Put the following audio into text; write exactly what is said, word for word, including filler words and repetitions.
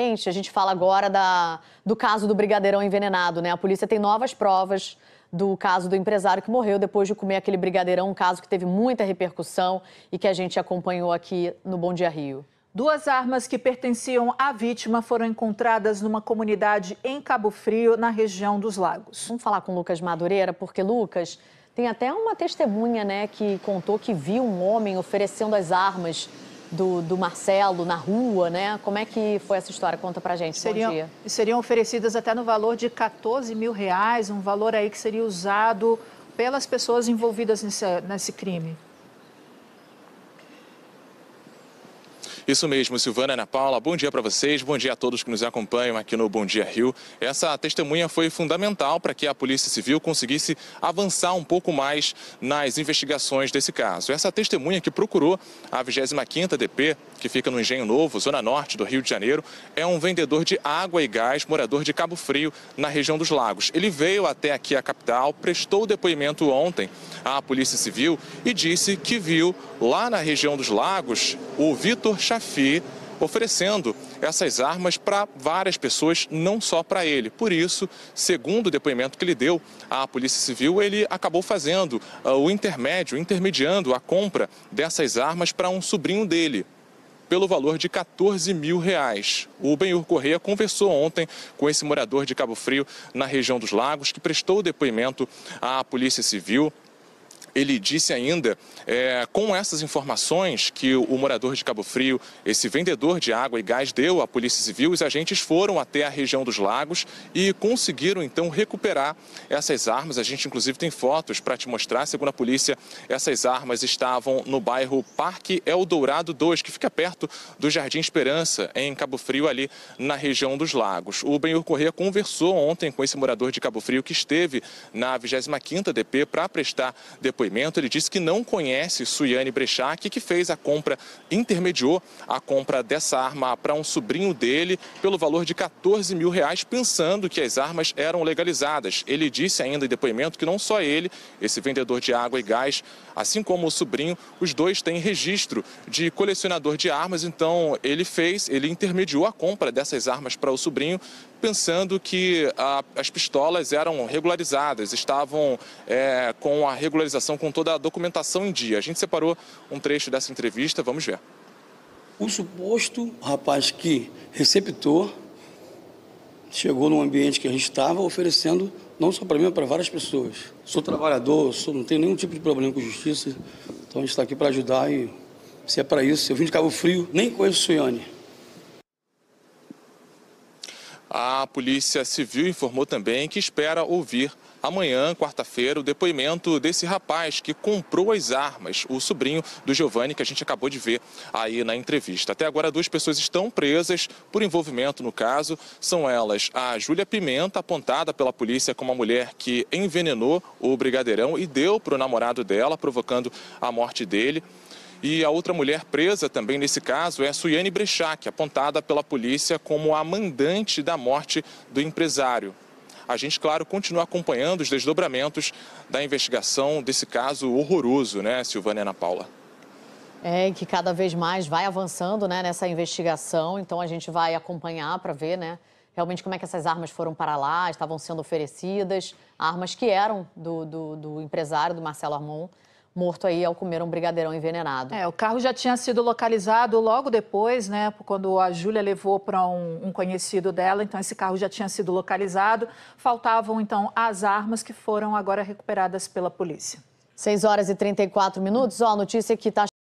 gente, a gente fala agora da, do caso do brigadeirão envenenado, né? A polícia tem novas provas do caso do empresário que morreu depois de comer aquele brigadeirão, um caso que teve muita repercussão e que a gente acompanhou aqui no Bom Dia Rio. Duas armas que pertenciam à vítima foram encontradas numa comunidade em Cabo Frio, na região dos Lagos. Vamos falar com o Lucas Madureira, porque, Lucas, tem até uma testemunha, né, que contou que viu um homem oferecendo as armas do, do Marcelo na rua, né? Como é que foi essa história? Conta pra gente. Seriam, Bom dia. seriam oferecidas até no valor de quatorze mil reais, um valor aí que seria usado pelas pessoas envolvidas nesse, nesse crime. Isso mesmo, Silvana e Ana Paula, bom dia para vocês, bom dia a todos que nos acompanham aqui no Bom Dia Rio. Essa testemunha foi fundamental para que a Polícia Civil conseguisse avançar um pouco mais nas investigações desse caso. Essa testemunha que procurou a vigésima quinta D P, que fica no Engenho Novo, zona norte do Rio de Janeiro, é um vendedor de água e gás, morador de Cabo Frio, na região dos Lagos. Ele veio até aqui a capital, prestou depoimento ontem à Polícia Civil e disse que viu lá na região dos Lagos o Vitor Chafi oferecendo essas armas para várias pessoas, não só para ele. Por isso, segundo o depoimento que ele deu à Polícia Civil, ele acabou fazendo uh, o intermédio, intermediando a compra dessas armas para um sobrinho dele, pelo valor de quatorze mil reais. O Benhur Correia conversou ontem com esse morador de Cabo Frio, na região dos Lagos, que prestou depoimento à Polícia Civil. Ele disse ainda, é, com essas informações que o, o morador de Cabo Frio, esse vendedor de água e gás, deu à Polícia Civil, os agentes foram até a região dos Lagos e conseguiram, então, recuperar essas armas. A gente, inclusive, tem fotos para te mostrar. Segundo a polícia, essas armas estavam no bairro Parque Eldorado dois, que fica perto do Jardim Esperança, em Cabo Frio, ali na região dos Lagos. O Benhur Correia conversou ontem com esse morador de Cabo Frio, que esteve na vigésima quinta D P para prestar depoimento. Ele disse que não conhece Suiane Brechac, que fez a compra, intermediou a compra dessa arma para um sobrinho dele pelo valor de quatorze mil reais, pensando que as armas eram legalizadas. Ele disse ainda em depoimento que não só ele, esse vendedor de água e gás, assim como o sobrinho, os dois têm registro de colecionador de armas, então ele fez, ele intermediou a compra dessas armas para o sobrinho, pensando que a, as pistolas eram regularizadas, estavam é, com a regularização, com toda a documentação em dia. A gente separou um trecho dessa entrevista, vamos ver. O suposto rapaz que receptor chegou num ambiente que a gente estava oferecendo, não só para mim, mas para várias pessoas. Sou trabalhador, sou, não tenho nenhum tipo de problema com justiça, então a gente está aqui para ajudar e se é para isso, eu vim de Cabo Frio, nem conheço Suiane. A Polícia Civil informou também que espera ouvir amanhã, quarta-feira, o depoimento desse rapaz que comprou as armas, o sobrinho do Giovanni, que a gente acabou de ver aí na entrevista. Até agora, duas pessoas estão presas por envolvimento no caso. São elas a Júlia Pimenta, apontada pela polícia como a mulher que envenenou o brigadeirão e deu para o namorado dela, provocando a morte dele. E a outra mulher presa também nesse caso é a Suiane Brechac, apontada pela polícia como a mandante da morte do empresário. A gente, claro, continua acompanhando os desdobramentos da investigação desse caso horroroso, né, Silvana e Ana Paula? É, que cada vez mais vai avançando, né, nessa investigação, então a gente vai acompanhar para ver, né, realmente como é que essas armas foram para lá, estavam sendo oferecidas, armas que eram do, do, do empresário, do Marcelo Armon, morto aí ao comer um brigadeirão envenenado. É, o carro já tinha sido localizado logo depois, né, quando a Júlia levou para um, um conhecido dela, então esse carro já tinha sido localizado. Faltavam, então, as armas que foram agora recuperadas pela polícia. seis horas e trinta e quatro minutos, ó, a notícia que está